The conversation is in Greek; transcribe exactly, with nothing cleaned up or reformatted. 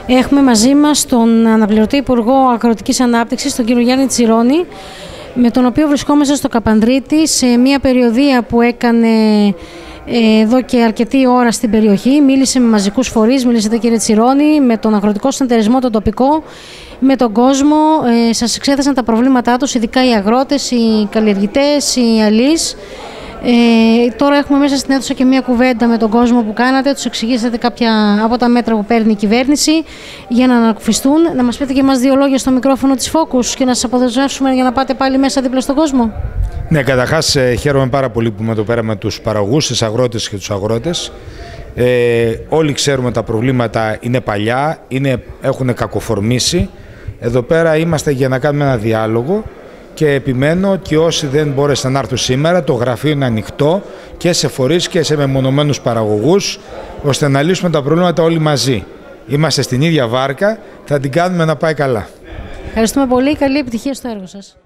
Έχουμε μαζί μας τον αναπληρωτή Υπουργό Αγροτικής Ανάπτυξης, τον κύριο Γιάννη Τσιρόνη, με τον οποίο βρισκόμαστε στο Καπανδρίτη σε μια περιοδεία που έκανε ε, εδώ και αρκετή ώρα στην περιοχή. Μίλησε με μαζικούς φορείς, μίλησε κύριε Τσιρόνη, με τον αγροτικό συνεταιρισμό, τον τοπικό, με τον κόσμο. Ε, σας εξέθεσαν τα προβλήματά τους, ειδικά οι αγρότες, οι καλλιεργητές, οι αλείς. Ε, τώρα έχουμε μέσα στην αίθουσα και μια κουβέντα με τον κόσμο που κάνατε, τους εξηγήσατε κάποια από τα μέτρα που παίρνει η κυβέρνηση για να ανακουφιστούν. Να μας πείτε και εμάς δύο λόγια στο μικρόφωνο της Focus και να σας αποδεσμεύσουμε για να πάτε πάλι μέσα δίπλα στον κόσμο. Ναι, καταρχάς χαίρομαι πάρα πολύ που με το πέραμε τους παραγωγούς, τις αγρότες και τους αγρότες. Ε, όλοι ξέρουμε τα προβλήματα είναι παλιά, είναι, έχουν κακοφορμήσει. Εδώ πέρα είμαστε για να κάνουμε ένα διάλογο. Και επιμένω και όσοι δεν μπόρεσαν να έρθουν σήμερα, το γραφείο είναι ανοιχτό και σε φορείς και σε μεμονωμένους παραγωγούς, ώστε να λύσουμε τα προβλήματα όλοι μαζί. Είμαστε στην ίδια βάρκα, θα την κάνουμε να πάει καλά. Ευχαριστούμε πολύ, καλή επιτυχία στο έργο σας.